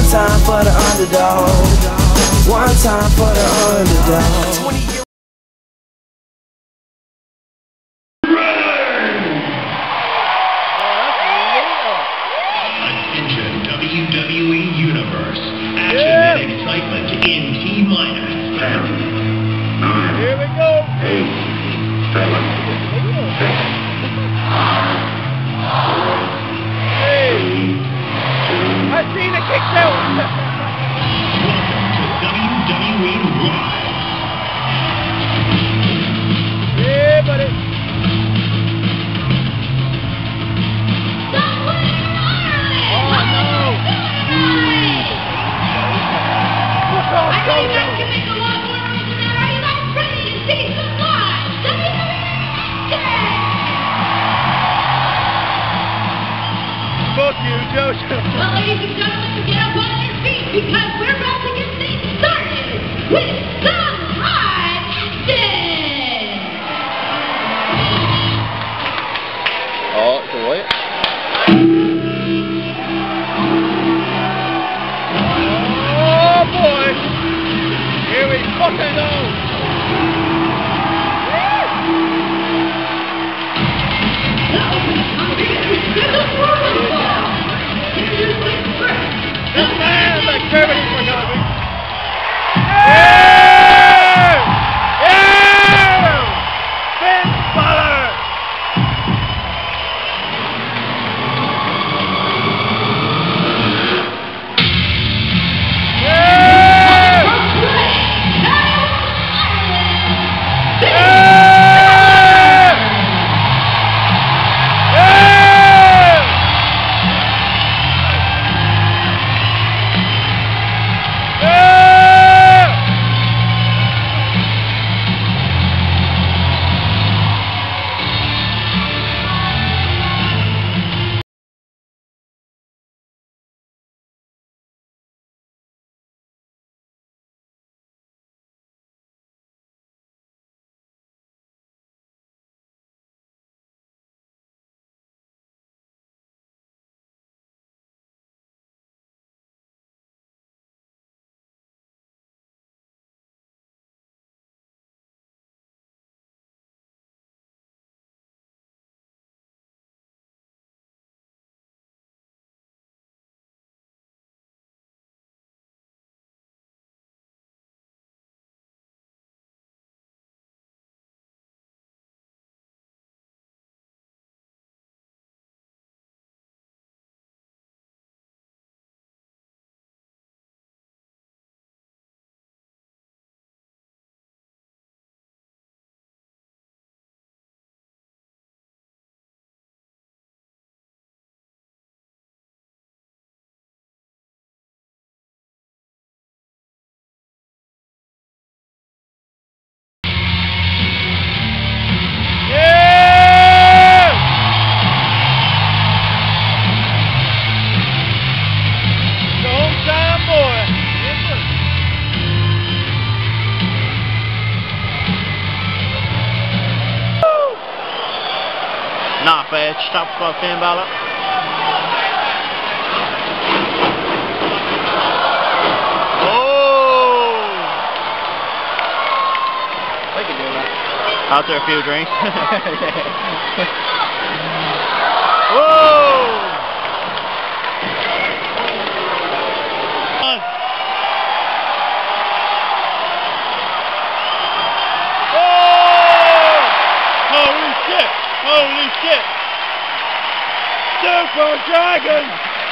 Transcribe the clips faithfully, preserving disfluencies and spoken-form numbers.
time for the underdog. One time for the underdog. W W E Universe. Action yeah. and excitement in T minus ten. Nine. Here we go. Eight. Seven. Six. Five. Four. Three. Two. I seen a kick out. Welcome to W W E Live. Yeah, buddy. Fuck you, Joseph. Well, ladies and gentlemen, get up on your feet because we're about to get things started with some live action. Oh, it's a what? Oh boy! Here we fucking go! This man, like Germany for nothing. Yeah! Yeah! Finn Balor! Yeah! Yeah! Not bad. Stop for Finn Balor. Oh! I can do that. After a few drinks. Whoa! Holy shit! Holy shit! Super Dragon!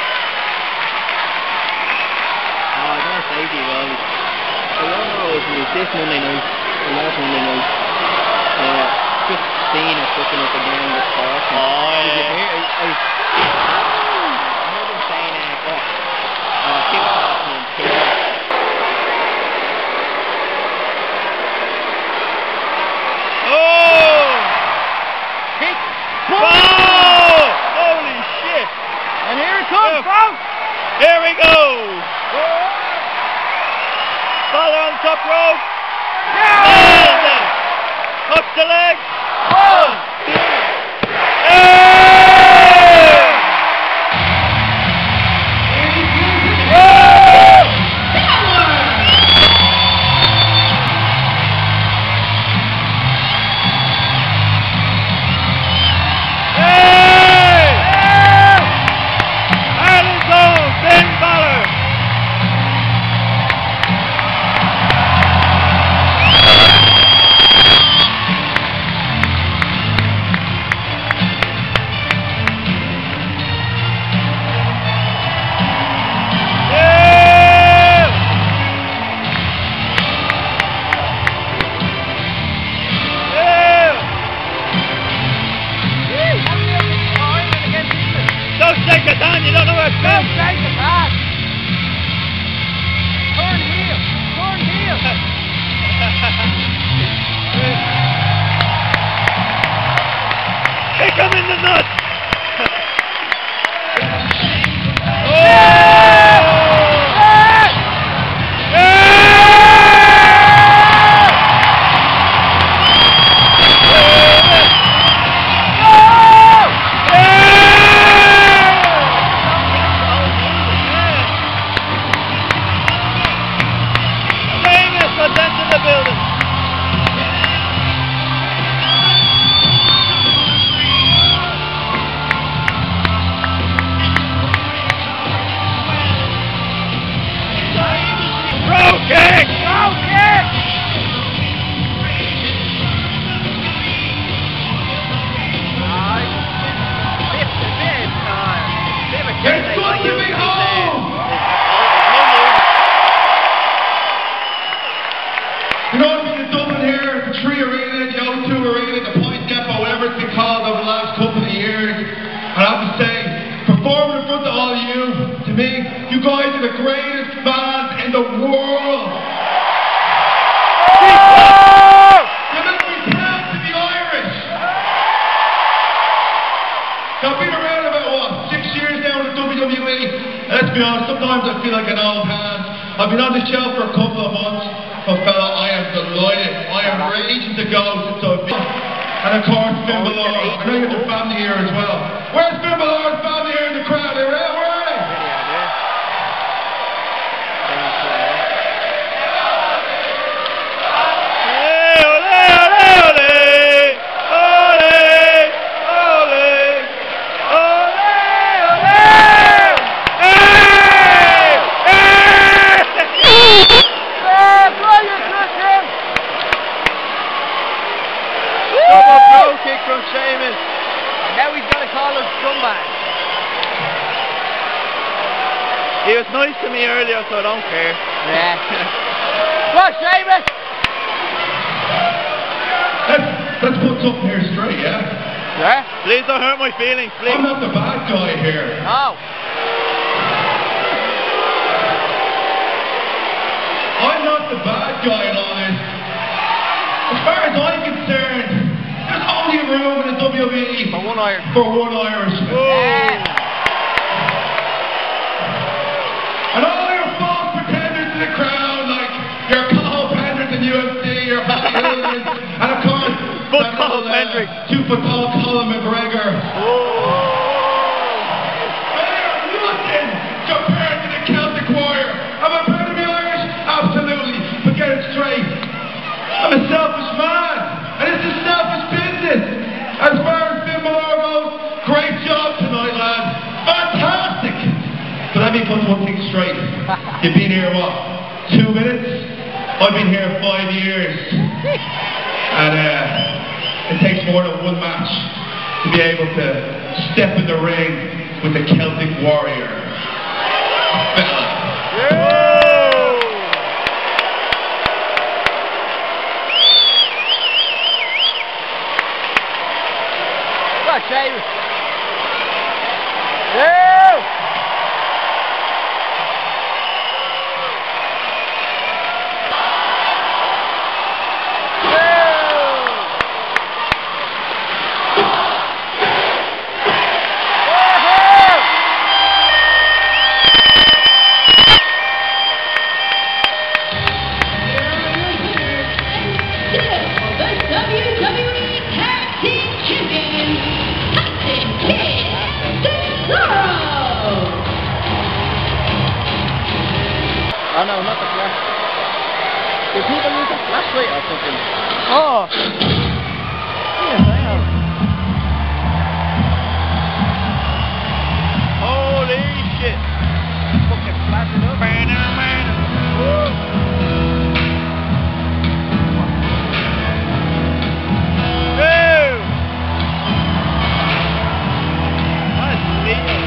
Oh, I gotta say to you guys, I don't know if it was this Monday night or last Monday night, uh, just seeing it fucking up again with Park. Oh, Did you yeah. hear? I, I, I heard him saying, uh, what? Uh, kick off and kick off. Oh! Kick! Oh! Holy shit! And here it comes, Yeah. folks! Here we go! Balor on the top rope! Yeah! Hook the leg! Oh! Yeah! on, you don't know where it's Go going. straight to pass. Turn heel. Turn heel. Kick him in the nuts. Oh! You know, I've been in Dublin here at the Tree Arena, the O two Arena, the Point Depot, whatever it's been called over the last couple of years. And I have to say, performing in front of all of you, to me, you guys are the greatest fans in the world. You make me proud to be Irish. So I've been around about, what, six years now in the W W E. And let's be honest, sometimes I feel like an old hand. I've been on the show for a couple of months. So fella, I am delighted. I am raging to go since I've been. And of course, Finn Balor. I know you have your family here as well. Where's Finn Balor's family here in the crowd? They're out, where are they? Hey, ole, ole, ole. Ole, ole. Ole, ole. Hey! Hey! Double pro kick from Sheamus. Now he's going to call us scumbags. He was nice to me earlier, so I don't care. Yeah. What, Sheamus? Let's, let's put something here straight, yeah? Yeah? Please don't hurt my feelings, please. I'm not the bad guy here. No. I'm not the bad guy in all this. As far as I'm concerned, there's only room in the W W E For one Irish. for one Irishman. Yeah. And all your false pretenders in the crowd, like your Carl Penders in U F C, your Bobby Hooligans, and of course, But that Carl little, uh, Pendrick. two foot tall Colin McGregor. They are nothing compared to the Celtic Warrior. Am I proud to be Irish? Absolutely. But get it straight. I'm a selfish man, and it's a selfish business. As far as Finn Balor goes, great job tonight, lad. Fantastic. So let me put one thing straight. You've been here, what, two minutes? I've been here five years. And uh, it takes more than one match to be able to step in the ring with the Celtic Warrior. Fella. What, Sheamus? Yeah. Oh no, not the flash. Did people use a flashlight or something? Oh. Yes, I have. Holy shit. Fucking flashing up. Woo! That's legal.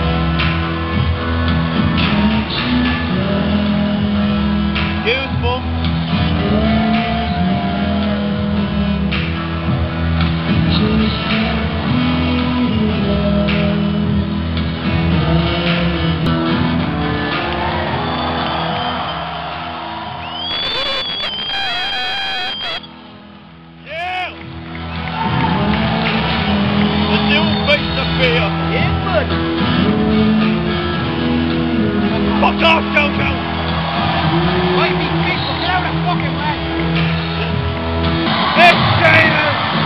Goosebumps. video. Yeah, good. Fuck off, Jojo! Right, me people, get out of the fucking way. It's China!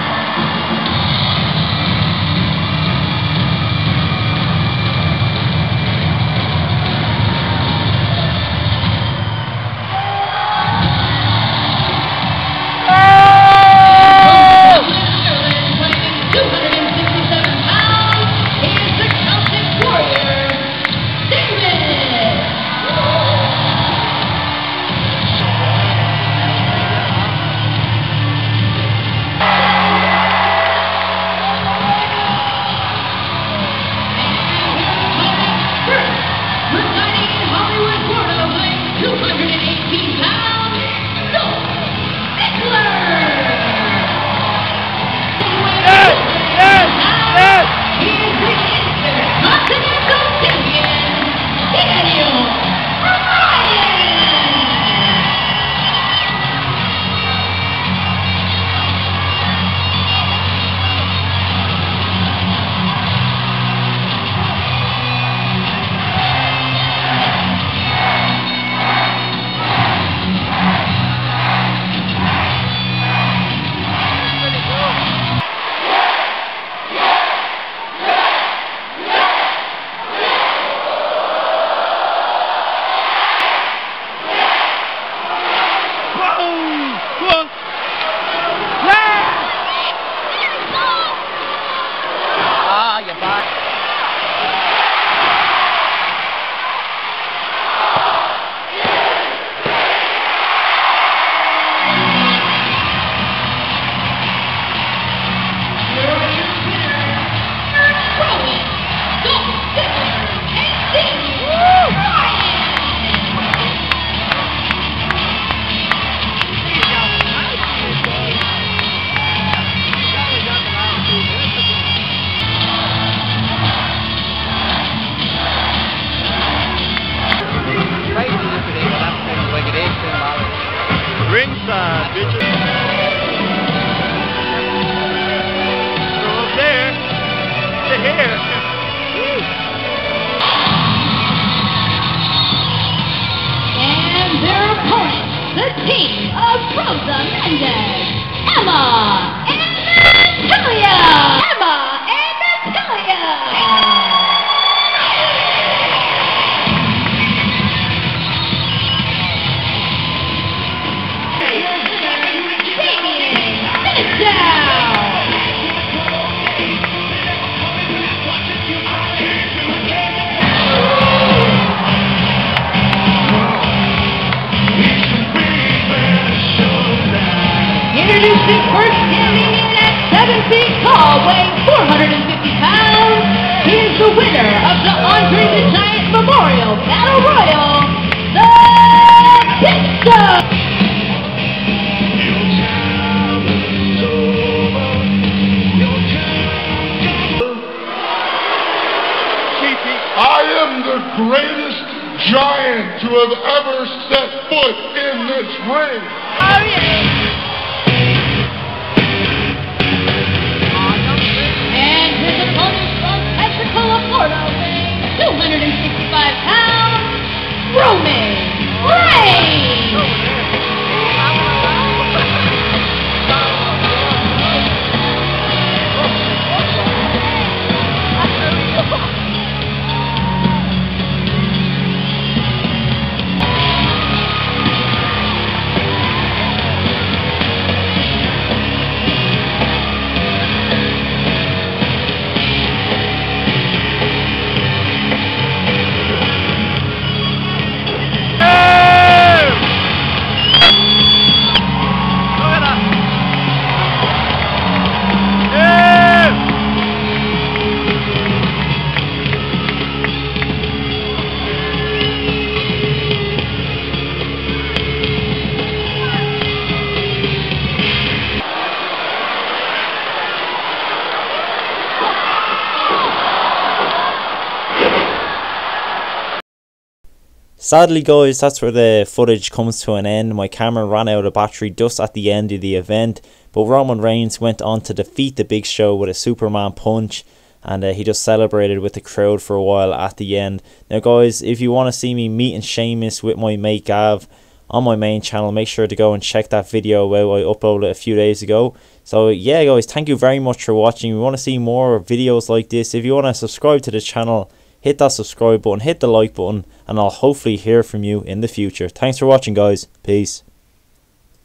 Ringside, bitches. From up there to here. And their opponents, the team of Rosa Mendez, Emma and Natalia. Emma and Natalia. Introducing first, standing in at seven feet tall, weighing four hundred fifty pounds, he is the winner of the Andre the Giant Memorial Battle Royal, the Pizza! I am the greatest giant to have ever set foot in this ring. Oh yeah! And his opponent from Pensacola, Florida, weighing two hundred sixty-five pounds, Roman Reigns! Sadly guys, that's where the footage comes to an end. My camera ran out of battery just at the end of the event, but Roman Reigns went on to defeat the Big Show with a Superman punch, and uh, he just celebrated with the crowd for a while at the end. Now guys, if you want to see me meeting Sheamus with my mate Gav on my main channel, make sure to go and check that video out. I uploaded it a few days ago. So yeah guys, thank you very much for watching. We want to see more videos like this. If you want to subscribe to the channel, hit that subscribe button, hit the like button, and I'll hopefully hear from you in the future. Thanks for watching guys. Peace.